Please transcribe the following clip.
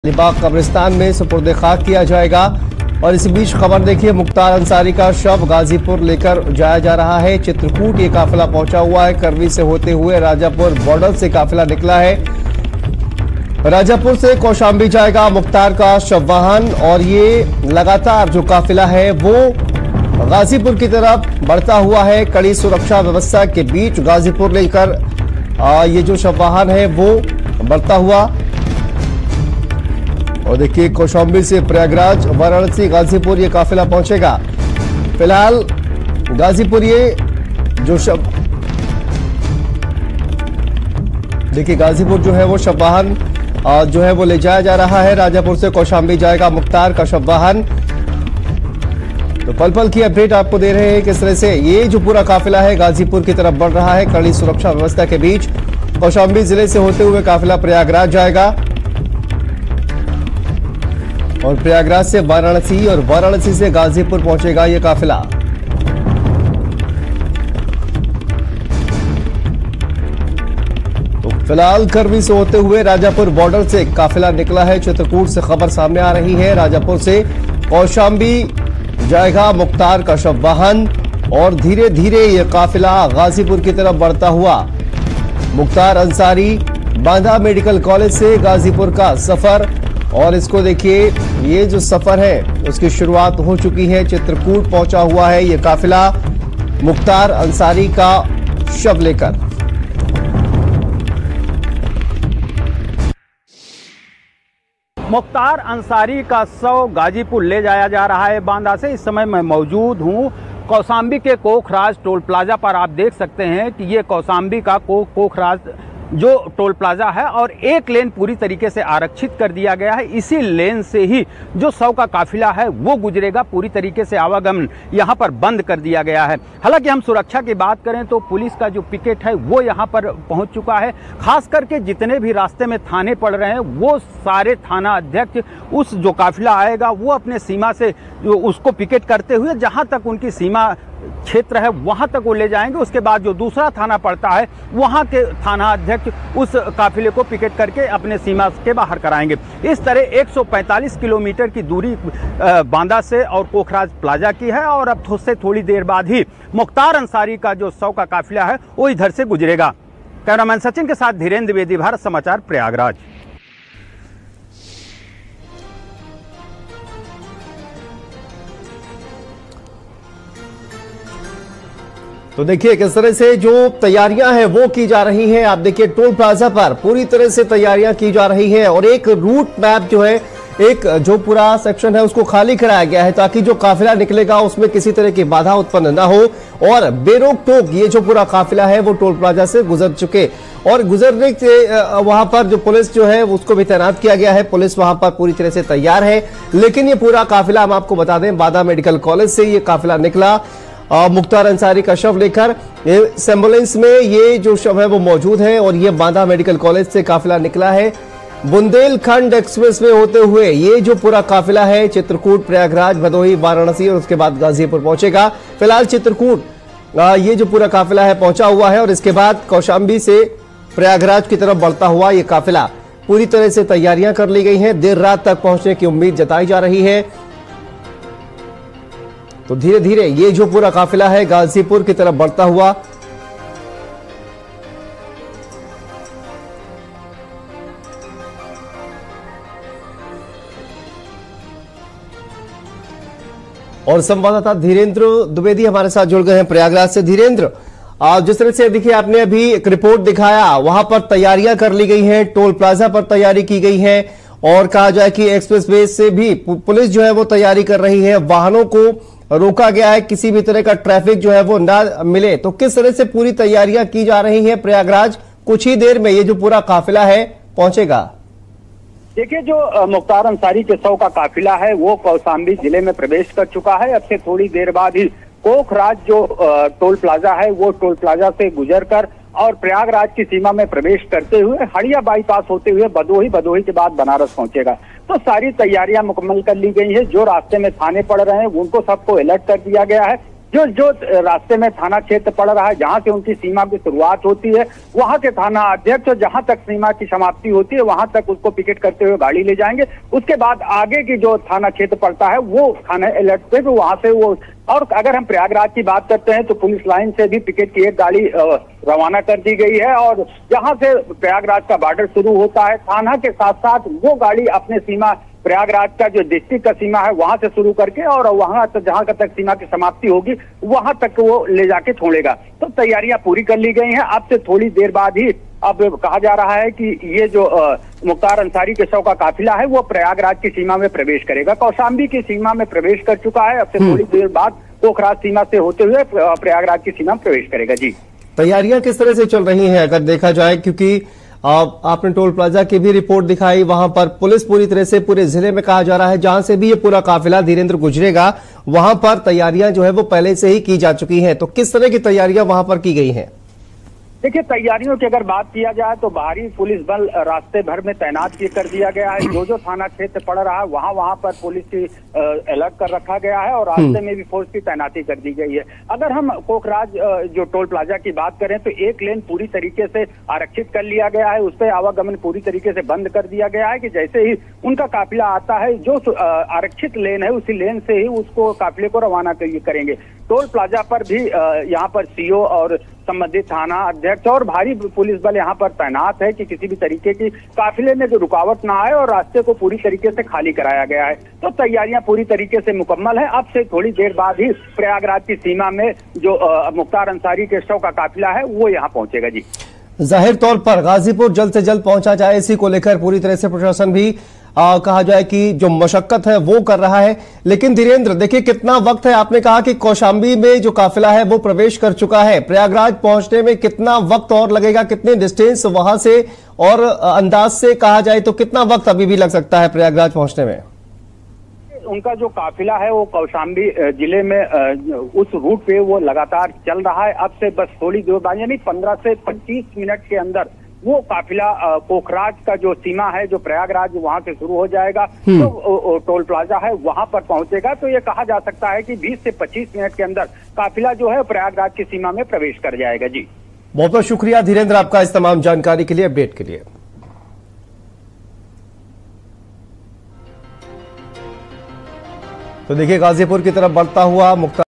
अलीबाग कब्रिस्तान में सुपुर्द खाक किया जाएगा। और इसी बीच खबर देखिए, मुख्तार अंसारी का शव गाजीपुर लेकर जाया जा रहा है। चित्रकूट ये काफिला पहुंचा हुआ है। करवी से होते हुए राजापुर बॉर्डर से काफिला निकला है। राजापुर से कौशाम्बी जाएगा मुख्तार का शव वाहन। और ये लगातार जो काफिला है वो गाजीपुर की तरफ बढ़ता हुआ है। कड़ी सुरक्षा व्यवस्था के बीच गाजीपुर लेकर ये जो शव वाहन है वो बढ़ता हुआ। और देखिए, कौशाम्बी से प्रयागराज, वाराणसी, गाजीपुर ये काफिला पहुंचेगा। फिलहाल गाजीपुर ये जो शव, देखिए गाजीपुर जो है वो शव वाहन जो है वो ले जाया जा रहा है। राजापुर से कौशाम्बी जाएगा मुख्तार का शव वाहन। तो पल पल की अपडेट आपको दे रहे हैं किस तरह से ये जो पूरा काफिला है गाजीपुर की तरफ बढ़ रहा है। कड़ी सुरक्षा व्यवस्था के बीच कौशाम्बी जिले से होते हुए काफिला प्रयागराज जाएगा और प्रयागराज से वाराणसी और वाराणसी से गाजीपुर पहुंचेगा ये काफिला। तो फिलहाल करवी से होते हुए राजापुर बॉर्डर से काफिला निकला है। चित्रकूट से खबर सामने आ रही है। राजापुर से कौशाम्बी जाएगा मुख्तार का शव वाहन और धीरे धीरे ये काफिला गाजीपुर की तरफ बढ़ता हुआ। मुख्तार अंसारी बांदा मेडिकल कॉलेज से गाजीपुर का सफर, और इसको देखिए, ये जो सफर है उसकी शुरुआत हो चुकी है। चित्रकूट पहुंचा हुआ है ये काफिला मुख्तार अंसारी का शव लेकर। मुख्तार अंसारी का शव गाजीपुर ले जाया जा रहा है बांदा से। इस समय मैं मौजूद हूं कौशाम्बी के कोखराज टोल प्लाजा पर। आप देख सकते हैं कि ये कौशाम्बी का कोखराज जो टोल प्लाजा है और एक लेन पूरी तरीके से आरक्षित कर दिया गया है। इसी लेन से ही जो शव का काफिला है वो गुजरेगा। पूरी तरीके से आवागमन यहाँ पर बंद कर दिया गया है। हालांकि हम सुरक्षा की बात करें तो पुलिस का जो पिकेट है वो यहाँ पर पहुँच चुका है। खास करके जितने भी रास्ते में थाने पड़ रहे हैं वो सारे थाना अध्यक्ष उस जो काफिला आएगा वो अपने सीमा से उसको पिकेट करते हुए जहाँ तक उनकी सीमा क्षेत्र है वहां तक वो ले जाएंगे। उसके बाद जो दूसरा थाना पड़ता है वहां के थाना अध्यक्ष उस काफिले को पिकेट करके अपने सीमा के बाहर कराएंगे। इस तरह 145 किलोमीटर की दूरी बांदा से और कोखराज प्लाजा की है। और अब से थोड़ी देर बाद ही मुख्तार अंसारी का जो शव का काफिला है वो इधर से गुजरेगा। कैमरामैन सचिन के साथ धीरेन्द्र द्विवेदी, भारत समाचार, प्रयागराज। तो देखिए किस तरह से जो तैयारियां हैं वो की जा रही हैं। आप देखिए टोल प्लाजा पर पूरी तरह से तैयारियां की जा रही है और एक रूट मैप जो है, एक जो पूरा सेक्शन है उसको खाली कराया गया है ताकि जो काफिला निकलेगा उसमें किसी तरह की बाधा उत्पन्न ना हो और बेरोक टोक ये जो पूरा काफिला है वो टोल प्लाजा से गुजर चुके। और गुजरने के वहां पर जो पुलिस जो है उसको भी तैनात किया गया है। पुलिस वहां पर पूरी तरह से तैयार है। लेकिन ये पूरा काफिला, हम आपको बता दें, बांदा मेडिकल कॉलेज से ये काफिला निकला मुख्तार अंसारी का शव लेकर। एम्बुलेंस में ये जो शव है वो मौजूद है और ये बांदा मेडिकल कॉलेज से काफिला निकला है। बुंदेलखंड एक्सप्रेस में होते हुए ये जो पूरा काफिला है चित्रकूट, प्रयागराज, भदोही, वाराणसी और उसके बाद गाजीपुर पहुंचेगा। फिलहाल चित्रकूट ये जो पूरा काफिला है पहुंचा हुआ है और इसके बाद कौशाम्बी से प्रयागराज की तरफ बढ़ता हुआ ये काफिला। पूरी तरह से तैयारियां कर ली गई हैं। देर रात तक पहुंचने की उम्मीद जताई जा रही है। तो धीरे धीरे ये जो पूरा काफिला है गाजीपुर की तरफ बढ़ता हुआ। और संवाददाता धीरेन्द्र द्विवेदी हमारे साथ जुड़ गए हैं प्रयागराज से। धीरेन्द्र, जिस तरह से देखिए आपने अभी एक रिपोर्ट दिखाया, वहां पर तैयारियां कर ली गई हैं, टोल प्लाजा पर तैयारी की गई है और कहा जाए कि एक्सप्रेस वे से भी पुलिस जो है वो तैयारी कर रही है। वाहनों को रोका गया है, किसी भी तरह का ट्रैफिक जो है वो ना मिले। तो किस तरह से पूरी तैयारियां की जा रही है प्रयागराज? कुछ ही देर में ये जो पूरा काफिला है पहुंचेगा। देखिए, जो मुख्तार अंसारी के शव का काफिला है वो कौशाम्बी जिले में प्रवेश कर चुका है। अब से थोड़ी देर बाद ही कोखराज जो टोल प्लाजा है वो टोल प्लाजा से गुजरकर और प्रयागराज की सीमा में प्रवेश करते हुए हड़िया बाईपास होते हुए भदोही, भदोही के बाद बनारस पहुंचेगा। तो सारी तैयारियां मुकम्मल कर ली गई है। जो रास्ते में थाने पड़ रहे हैं उनको सबको अलर्ट कर दिया गया है। जो जो रास्ते में थाना क्षेत्र पड़ रहा है, जहां से उनकी सीमा की शुरुआत होती है, वहां के थाना अध्यक्ष और जहां तक सीमा की समाप्ति होती है वहां तक उसको पिकेट करते हुए गाड़ी ले जाएंगे। उसके बाद आगे की जो थाना क्षेत्र पड़ता है वो थाना अलर्ट पे, तो वहां से वो, और अगर हम प्रयागराज की बात करते हैं तो पुलिस लाइन से भी पिकेट की एक गाड़ी रवाना कर दी गई है, और जहां से प्रयागराज का बॉर्डर शुरू होता है थाना के साथ साथ वो गाड़ी अपने सीमा प्रयागराज का जो डिस्ट्रिक्ट का सीमा है वहां से शुरू करके और वहां तक जहां तक सीमा की समाप्ति होगी वहां तक वो ले जाके छोड़ेगा। तो तैयारियां पूरी कर ली गई हैं। अब से थोड़ी देर बाद ही अब कहा जा रहा है कि ये जो मुख्तार अंसारी के शव का काफिला है वो प्रयागराज की सीमा में प्रवेश करेगा। कौशाम्बी की सीमा में प्रवेश कर चुका है। अब से थोड़ी देर बाद पोखराज सीमा से होते हुए प्रयागराज की सीमा में प्रवेश करेगा। जी, तैयारियां किस तरह से चल रही हैं अगर देखा जाए, क्योंकि आपने टोल प्लाजा की भी रिपोर्ट दिखाई, वहां पर पुलिस पूरी तरह से पूरे जिले में कहा जा रहा है जहां से भी ये पूरा काफिला धीरेन्द्र गुजरेगा वहां पर तैयारियां जो है वो पहले से ही की जा चुकी हैं। तो किस तरह की तैयारियां वहां पर की गई हैं? देखिए, तैयारियों की अगर बात किया जाए तो बाहरी पुलिस बल रास्ते भर में तैनात कर दिया गया है। जो जो थाना क्षेत्र पड़ रहा है वहां पर पुलिस की अलर्ट कर रखा गया है और रास्ते में भी फोर्स की तैनाती कर दी गई है। अगर हम कोखराज जो टोल प्लाजा की बात करें तो एक लेन पूरी तरीके से आरक्षित कर लिया गया है, उस पर आवागमन पूरी तरीके से बंद कर दिया गया है कि जैसे ही उनका काफिला आता है जो आरक्षित लेन है उसी लेन से ही उसको काफिले को रवाना करेंगे। टोल प्लाजा पर भी यहाँ पर सीओ और संबंधित थाना अध्यक्ष और भारी पुलिस बल यहाँ पर तैनात है कि किसी भी तरीके की काफिले में जो रुकावट ना आए, और रास्ते को पूरी तरीके से खाली कराया गया है। तो तैयारियां पूरी तरीके से मुकम्मल है। अब से थोड़ी देर बाद ही प्रयागराज की सीमा में जो मुख्तार अंसारी के शव का काफिला है वो यहाँ पहुंचेगा। जी, जाहिर तौर पर गाजीपुर जल्द से जल्द पहुंचा जाए, इसी को लेकर पूरी तरह से प्रशासन भी कहा जाए कि जो मशक्कत है वो कर रहा है। लेकिन धीरेन्द्र, देखिए कितना वक्त है, आपने कहा कि कौशाम्बी में जो काफिला है वो प्रवेश कर चुका है, प्रयागराज पहुंचने में कितना वक्त और लगेगा, कितने डिस्टेंस वहां से, और अंदाज से कहा जाए तो कितना वक्त अभी भी लग सकता है प्रयागराज पहुंचने में? उनका जो काफिला है वो कौशाम्बी जिले में उस रूट पे वो लगातार चल रहा है। अब से बस थोड़ी देर बाद यानी 15 से 25 मिनट के अंदर वो काफिला कोखराज का जो सीमा है जो प्रयागराज वहां से शुरू हो जाएगा तो टोल प्लाजा है वहां पर पहुंचेगा। तो ये कहा जा सकता है कि 20 से 25 मिनट के अंदर काफिला जो है प्रयागराज की सीमा में प्रवेश कर जाएगा। जी, बहुत बहुत शुक्रिया धीरेन्द्र आपका इस तमाम जानकारी के लिए, अपडेट के लिए। तो देखिए गाजीपुर की तरफ बढ़ता हुआ मुख्तार